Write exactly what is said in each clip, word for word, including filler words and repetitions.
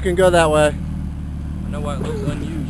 can go that way. I know why it looks unused.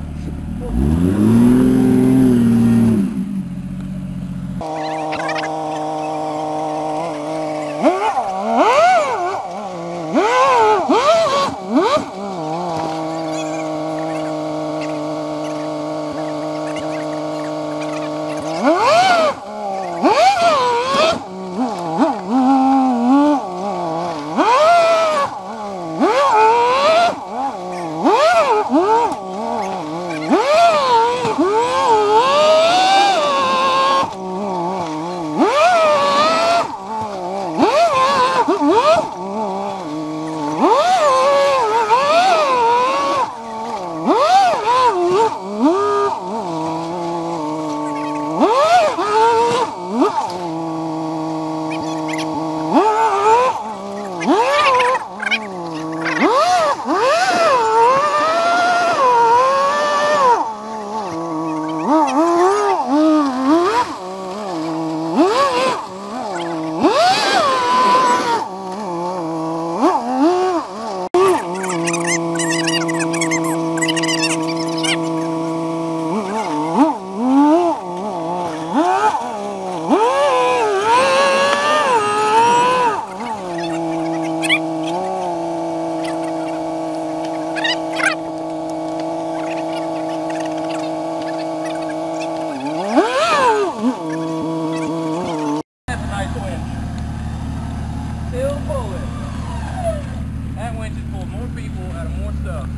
Still pulling. That winch has pulled more people out of more stuff.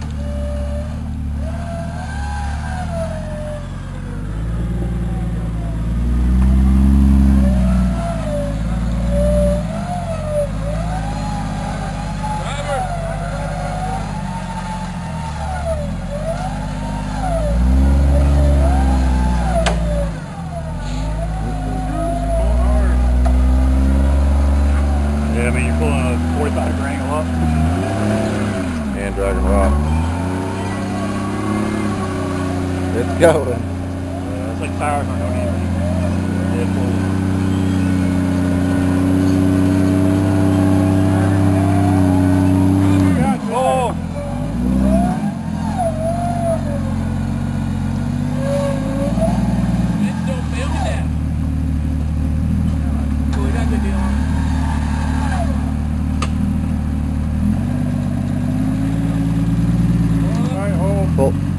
I mean, you're pulling a forty-five degree angle up. And dragging rock. It's going. Yeah, it's like tires aren't going even. Dead full. Oh! It's still filming that. Cool, we got a good deal on it. Pull.